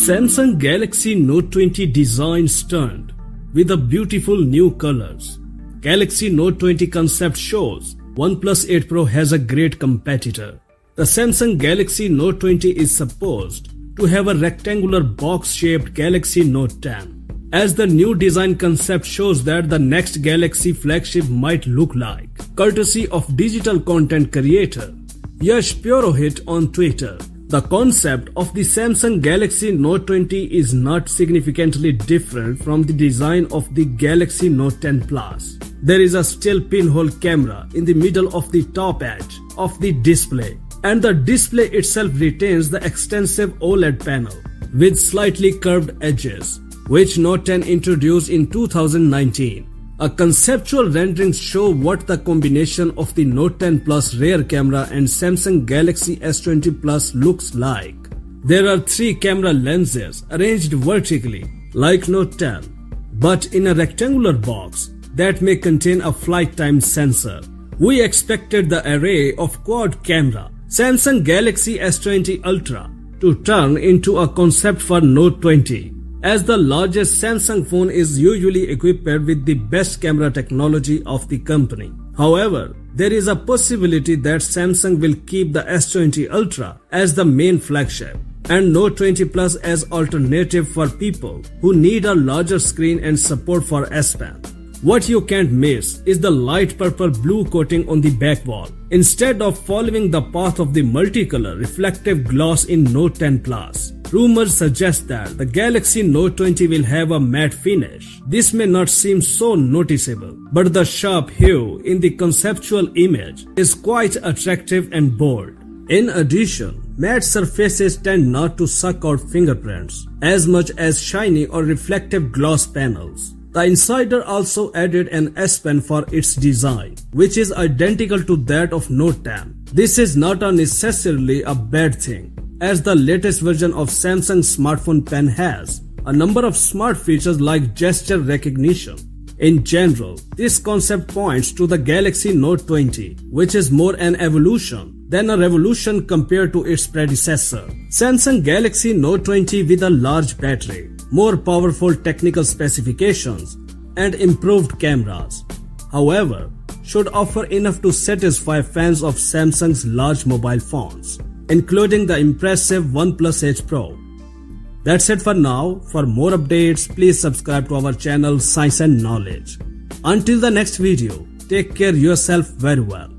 Samsung Galaxy Note 20 design stunned with the beautiful new colors. Galaxy Note 20 concept shows OnePlus 8 Pro has a great competitor. The Samsung Galaxy Note 20 is supposed to have a rectangular box-shaped Galaxy Note 10, as the new design concept shows that the next Galaxy flagship might look like, courtesy of digital content creator Yash Purohit on Twitter. The concept of the Samsung Galaxy Note 20 is not significantly different from the design of the Galaxy Note 10 Plus. There is a still pinhole camera in the middle of the top edge of the display, and the display itself retains the extensive OLED panel with slightly curved edges, which Note 10 introduced in 2019. A conceptual renderings show what the combination of the Note 10 Plus rear camera and Samsung Galaxy S20 Plus looks like. There are 3 camera lenses arranged vertically like Note 10, but in a rectangular box that may contain a flight time sensor. We expected the array of quad camera Samsung Galaxy S20 Ultra to turn into a concept for Note 20, as the largest Samsung phone is usually equipped with the best camera technology of the company. However, there is a possibility that Samsung will keep the S20 Ultra as the main flagship and Note 20 Plus as alternative for people who need a larger screen and support for S Pen. What you can't miss is the light purple blue coating on the back wall, instead of following the path of the multicolor reflective gloss in Note 10 Plus. Rumors suggest that the Galaxy Note 20 will have a matte finish. This may not seem so noticeable, but the sharp hue in the conceptual image is quite attractive and bold. In addition, matte surfaces tend not to suck out fingerprints as much as shiny or reflective gloss panels. The Insider also added an S Pen for its design, which is identical to that of Note 10. This is not necessarily a bad thing, as the latest version of Samsung smartphone pen has a number of smart features like gesture recognition. In general, this concept points to the Galaxy Note 20, which is more an evolution than a revolution compared to its predecessor. Samsung Galaxy Note 20 with a large battery, more powerful technical specifications, and improved cameras, however, should offer enough to satisfy fans of Samsung's large mobile phones, including the impressive OnePlus 8 Pro. That's it for now. For more updates, please subscribe to our channel Science and Knowledge. Until the next video, take care yourself very well.